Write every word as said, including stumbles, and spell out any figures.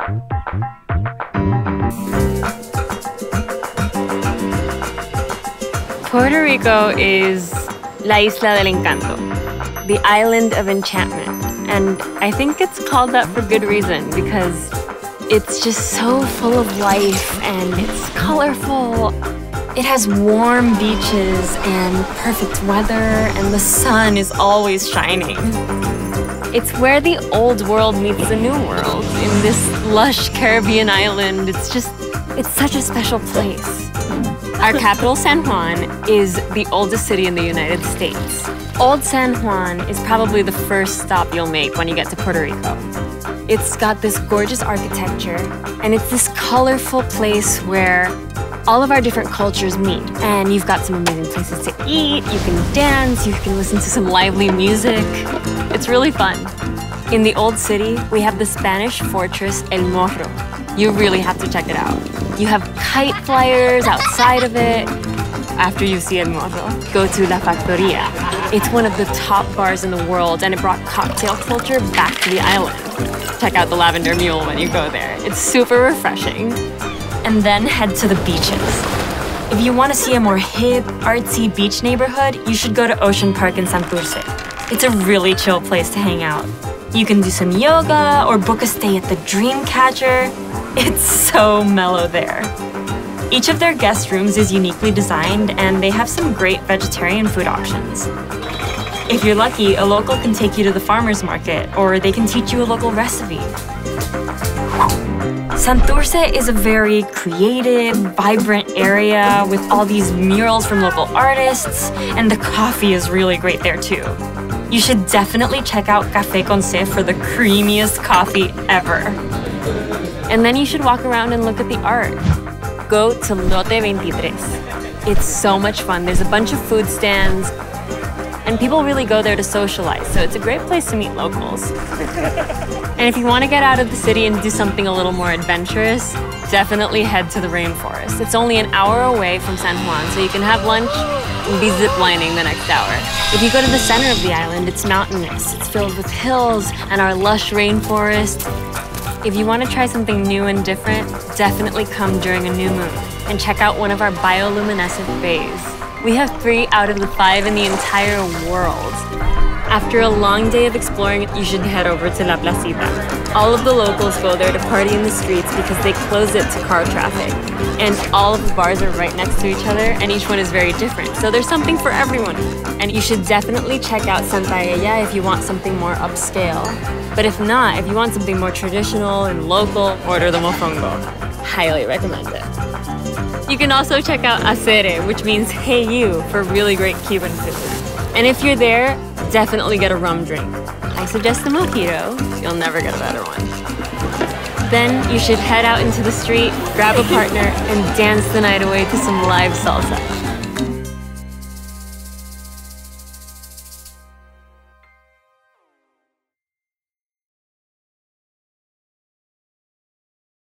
Puerto Rico is La Isla del Encanto, the island of enchantment. And I think it's called that for good reason, because it's just so full of life and it's colorful. It has warm beaches and perfect weather, and the sun is always shining. It's where the old world meets the new world. In this lush Caribbean island, it's just, it's such a special place. Our capital, San Juan, is the oldest city in the United States. Old San Juan is probably the first stop you'll make when you get to Puerto Rico. It's got this gorgeous architecture, and it's this colorful place where all of our different cultures meet. And you've got some amazing places to eat, you can dance, you can listen to some lively music. It's really fun. In the old city, we have the Spanish fortress El Morro. You really have to check it out. You have kite flyers outside of it. After you see El Morro, go to La Factoria. It's one of the top bars in the world, and it brought cocktail culture back to the island. Check out the Lavender Mule when you go there. It's super refreshing. And then head to the beaches. If you want to see a more hip, artsy beach neighborhood, you should go to Ocean Park in Santurce. It's a really chill place to hang out. You can do some yoga or book a stay at the Dreamcatcher. It's so mellow there. Each of their guest rooms is uniquely designed, and they have some great vegetarian food options. If you're lucky, a local can take you to the farmer's market, or they can teach you a local recipe. Santurce is a very creative, vibrant area with all these murals from local artists, and the coffee is really great there too. You should definitely check out Café Conce for the creamiest coffee ever. And then you should walk around and look at the art. Go to Lote twenty-three. It's so much fun. There's a bunch of food stands, and people really go there to socialize, so it's a great place to meet locals. And if you want to get out of the city and do something a little more adventurous, definitely head to the rainforest. It's only an hour away from San Juan, so you can have lunch and be ziplining the next hour. If you go to the center of the island, it's mountainous. It's filled with hills and our lush rainforest. If you want to try something new and different, definitely come during a new moon and check out one of our bioluminescent bays. We have three out of the five in the entire world. After a long day of exploring, you should head over to La Placita. All of the locals go there to party in the streets because they close it to car traffic. And all of the bars are right next to each other, and each one is very different. So there's something for everyone. And you should definitely check out Santa Ella if you want something more upscale. But if not, if you want something more traditional and local, order the mofongo. Highly recommend it. You can also check out Acere, which means hey you, for really great Cuban food. And if you're there, definitely get a rum drink. I suggest the mojito. You'll never get a better one. Then you should head out into the street, grab a partner, and dance the night away to some live salsa.